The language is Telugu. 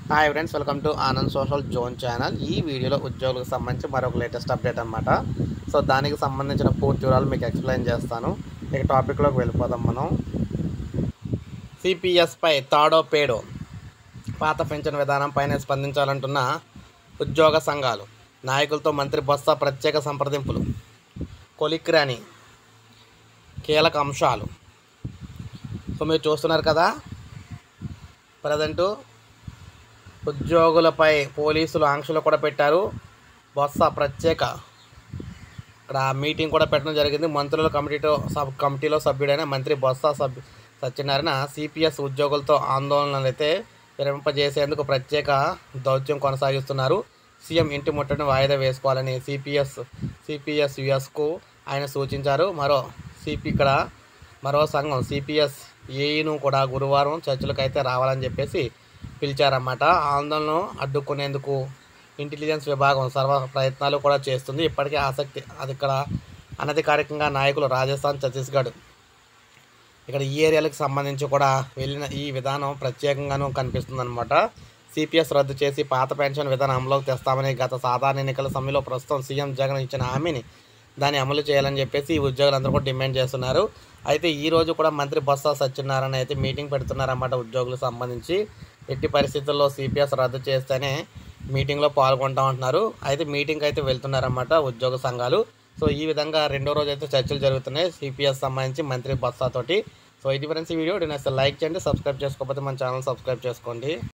Hi friends, welcome to Anand social zone channel. ఈ వీడియోలో ఉద్యోగులకు సంబంధించి మరొక లేటెస్ట్ అప్డేట్ అనమాట. సో దానికి సంబంధించిన పూర్తి వివరాలు మీకు ఎక్స్ప్లెయిన్ చేస్తాను. ఇక టాపిక్లోకి వెళ్ళిపోదాం మనం. సిపిఎస్పై తాడో పేడో పాత పెన్షన్ విధానంపైనే స్పందించాలంటున్న ఉద్యోగ సంఘాలు. నాయకులతో మంత్రి బొత్స ప్రత్యేక సంప్రదింపులు. కొలిక్రాని కీలక అంశాలు. సో మీరు చూస్తున్నారు కదా, ప్రజెంటు ఉద్యోగులపై పోలీసులు ఆంక్షలు కూడా పెట్టారు. బొత్స ప్రత్యేక ఇక్కడ మీటింగ్ కూడా పెట్టడం జరిగింది. మంత్రుల కమిటీలో సభ్యుడైన మంత్రి బొత్స సత్యనారాయణ సిపిఎస్ ఉద్యోగులతో ఆందోళనలు అయితే విరమింపజేసేందుకు ప్రత్యేక దౌత్యం కొనసాగిస్తున్నారు. సీఎం ఇంటి ముట్టడిని వాయిదా వేసుకోవాలని సిపిఎస్ యుఎస్కు ఆయన సూచించారు. మరో సంఘం సిపిఎస్ ఏఈను కూడా గురువారం చర్చలకు అయితే రావాలని చెప్పేసి పిలిచారన్నమాట. ఆందోళనను అడ్డుకునేందుకు ఇంటెలిజెన్స్ విభాగం సర్వ ప్రయత్నాలు కూడా చేస్తుంది. ఇప్పటికే ఇక్కడ అనధికారికంగా నాయకులు రాజస్థాన్, ఛత్తీస్గఢ్ ఇక్కడ ఈ ఏరియాలకు సంబంధించి కూడా వెళ్ళిన ఈ విధానం ప్రత్యేకంగానూ కనిపిస్తుందన్నమాట. సిపిఎస్ రద్దు చేసి పాత పెన్షన్ విధానం అమలులోకి తెస్తామని గత సాధారణ ఎన్నికల సమయంలో ప్రస్తుతం సీఎం జగన్ ఇచ్చిన హామీని దాన్ని అమలు చేయాలని చెప్పేసి ఈ ఉద్యోగులందరూ కూడా డిమాండ్ చేస్తున్నారు. అయితే ఈరోజు కూడా మంత్రి బొత్స సత్యనారాయణ అయితే మీటింగ్ పెడుతున్నారన్నమాట ఉద్యోగులకు సంబంధించి. ఎట్టి పరిస్థితుల్లో సిపిఎస్ రద్దు చేస్తేనే మీటింగ్లో పాల్గొంటామంటున్నారు. అయితే మీటింగ్కి అయితే వెళ్తున్నారన్నమాట ఉద్యోగ సంఘాలు. సో ఈ విధంగా రెండో రోజు అయితే చర్చలు జరుగుతున్నాయి సిపిఎస్ సంబంధించి మంత్రి బొత్స తోటి. సో ఇది ఫ్రెండ్స్ ఈ వీడియో నచ్చితే లైక్ చేయండి, సబ్స్క్రైబ్ చేసుకోకపోతే మన ఛానల్ సబ్స్క్రైబ్ చేసుకోండి.